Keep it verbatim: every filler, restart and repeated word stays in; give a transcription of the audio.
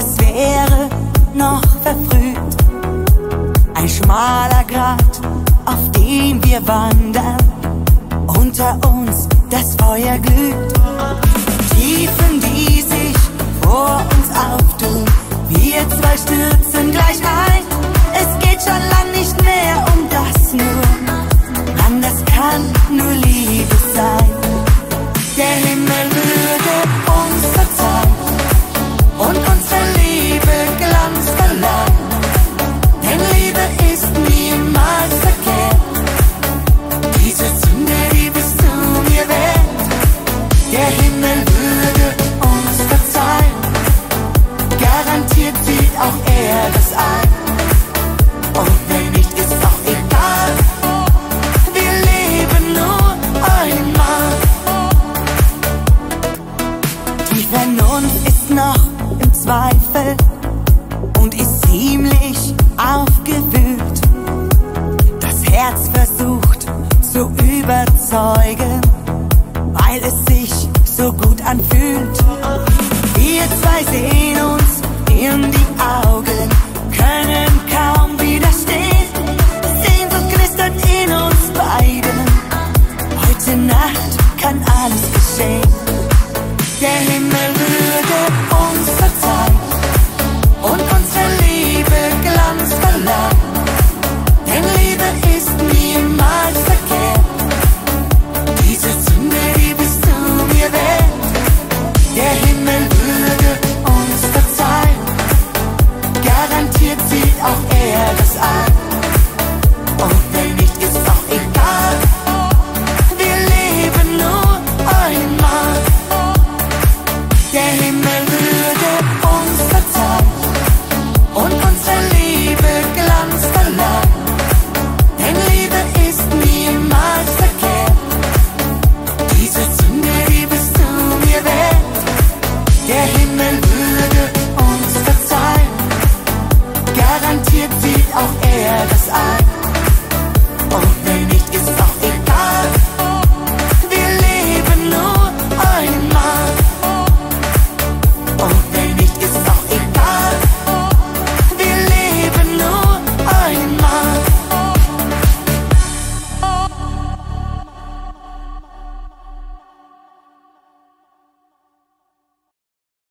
es wäre noch verfrüht. Ein schmaler Grat, auf dem wir wandern, unter uns das Feuer glüht. Tiefen, die sich vor uns auftun, wir zwei stürzen gleich ein. Es geht schon lang nicht mehr um das nur, Mann, das kann nur Liebe sein. Der Himmel würde uns verzeihen und unsere Liebe Glanz verleihen, denn Liebe ist niemals verkehrt. Diese Sünde, die bist du mir wert. Der Himmel würde uns verzeihen, garantiert sieht auch er das ein. Und wenn nicht, ist doch egal, wir leben nur einmal. Die Vernunft ist noch im Zweifel und ist ziemlich aufgewühlt. Das Herz versucht zu überzeugen, weil es sich so gut anfühlt.